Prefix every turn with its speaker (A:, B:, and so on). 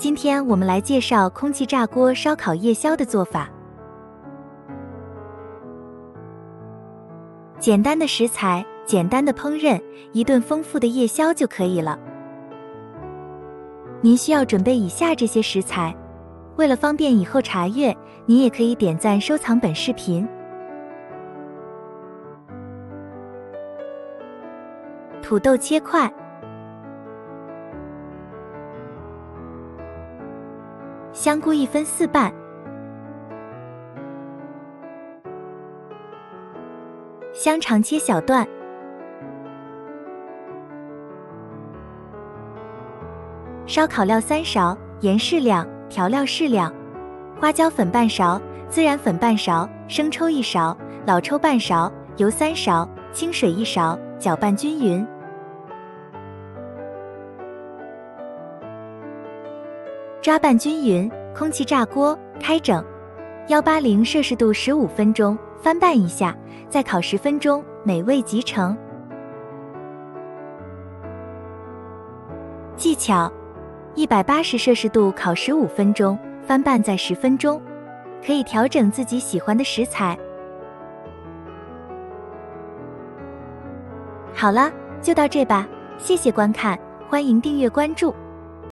A: 今天我们来介绍空气炸锅烧烤夜宵的做法。简单的食材，简单的烹饪，一顿丰富的夜宵就可以了。您需要准备以下这些食材，为了方便以后查阅，您也可以点赞收藏本视频。土豆切块，香菇1分4瓣，香肠切小段，烧烤料3勺，盐适量，调料适量，花椒粉半勺，孜然粉半勺，生抽1勺，老抽半勺，油3勺，清水1勺，搅拌均匀。抓拌均匀，空气炸锅开整，180摄氏度15分钟，翻拌一下，再烤10分钟，美味即成。技巧：180摄氏度烤15分钟，翻拌再10分钟，可以调整自己喜欢的食材。好了，就到这吧，谢谢观看，欢迎订阅关注。